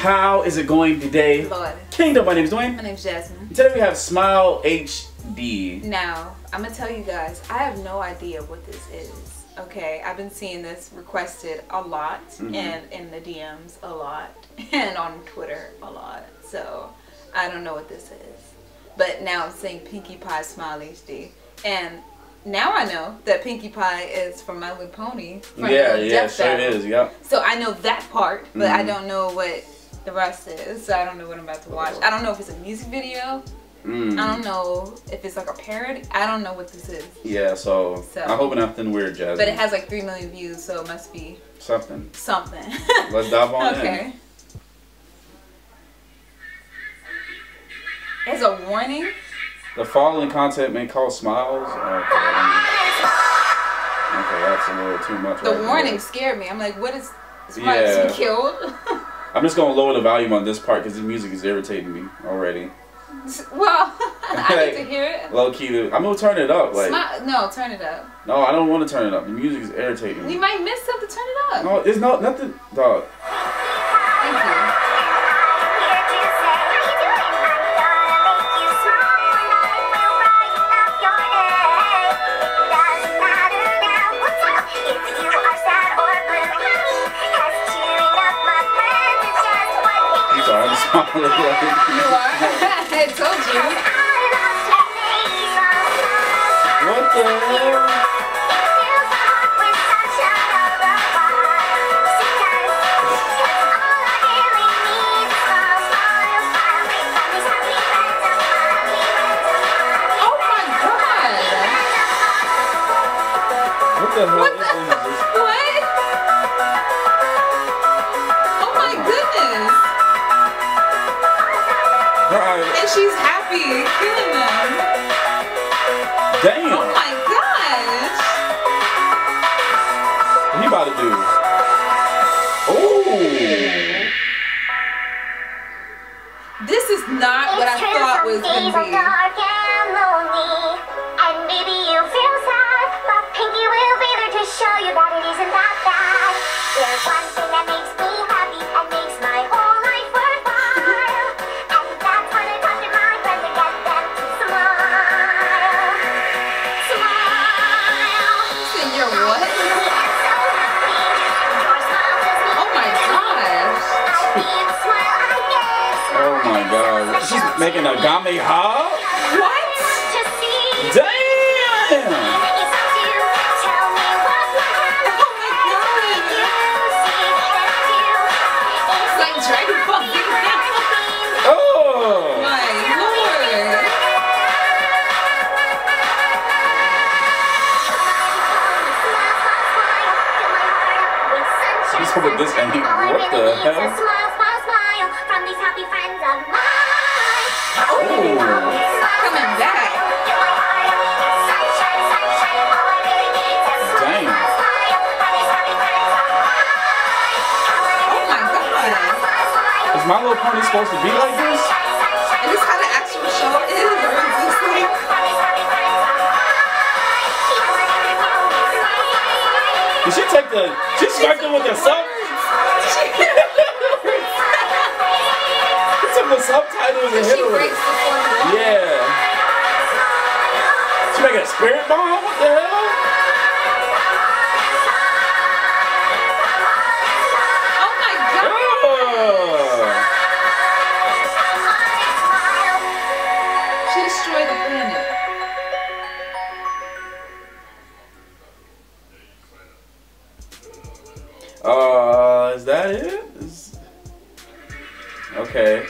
How is it going today? Lord. Kingdom, my name is Dwayne. My name's Jasmine. Today we have Smile HD. Now, I'm gonna tell you guys, I have no idea what this is. Okay, I've been seeing this requested a lot, and in the DMs a lot, and on Twitter a lot. So I don't know what this is. But now I'm saying Pinkie Pie Smile HD, and now I know that Pinkie Pie is from My Little Pony. Yeah, sure it is. Yep. So I know that part, but I don't know what the rest is. So I don't know what I'm about to watch. I don't know if it's a music video. I don't know if it's like a parody. I don't know what this is. Yeah, so I hope nothing weird, Jasmine. But it has like 3 million views, so it must be something. Let's dive on in. Okay. It's a warning. The following content may cause smiles. Okay, that's a little too much. The warning scared me. I'm like, what is? Somebody killed? I'm just gonna lower the volume on this part because the music is irritating me already. Well, I need to hear it. Low key, I'm gonna turn it up. Like, no, turn it up. No, I don't want to turn it up. The music is irritating me. We might miss something. Turn it up. No, it's nothing, dog. Thank you. You are? I told you. What the hell? Oh my god. What the hell is this? What? Oh my goodness. And she's happy killing them. Damn. Oh my gosh. What he about to do? Oh. This is not what I thought was going to be. And maybe you feel sad, but Pinkie will be there to show you that it isn't that bad. There's one thing that makes me happy and makes my whole life worthwhile. And that's when I talk to my friends and get them to smile. Smile. So you're what? Oh my gosh. Oh my god. She's making a gameha? What? Damn! It's like Dragon Ball Z. Oh! My lord. She's with this and what the hell? Coming back. Dang. Oh my god. Is My Little Pony supposed to be like this? Is this how the actual show is? Or is this like... Did she take the... She started with the sub... She took the subtitles and hit She her with breaks it. the fourth wall. Yeah. She making a spirit bomb? What the hell? Oh my god. She destroyed the planet. Is that it? Okay.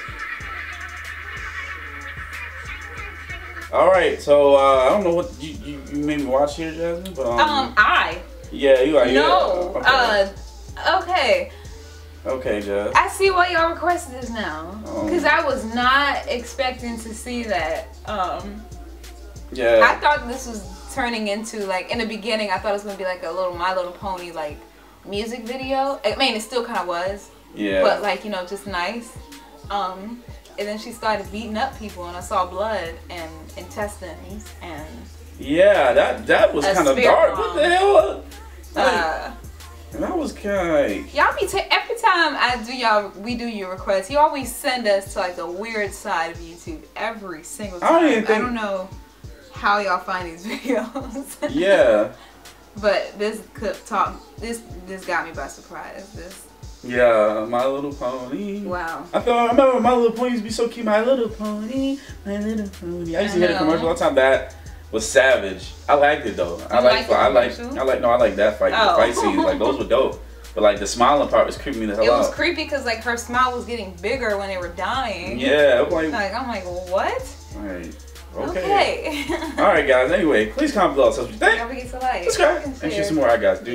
Alright, so I don't know what you made me watch here, Jasmine, but yeah, you are. No. Yeah. Okay. Okay, Jazz. I see why y'all requested this now. Because I was not expecting to see that. Yeah. I thought this was turning into, like, in the beginning, I thought it was going to be like a little My Little Pony, like, music video. I mean, it still kind of was. Yeah. But, like, you know, just nice. And then she started beating up people, and I saw blood and intestines and... Yeah, that was kind of dark. What the hell? And I was kind of y'all be every time we do your requests, you always send us to like the weird side of YouTube every single time. I don't know how y'all find these videos. Yeah. But this got me by surprise. Yeah, My Little Pony. Wow. I remember My Little Pony used to be so cute. My Little Pony, My Little Pony. I used to hear the commercial all the time. That was savage. I liked it though. I like that fight. The fight scenes, like those were dope. But like the smiling part was creeping me the hell out. It was creepy because like her smile was getting bigger when they were dying. Yeah, I'm like, what? Alright. Okay. Alright guys, anyway, please comment below. So what you think? Don't forget to like. Subscribe. And share some more, alright guys.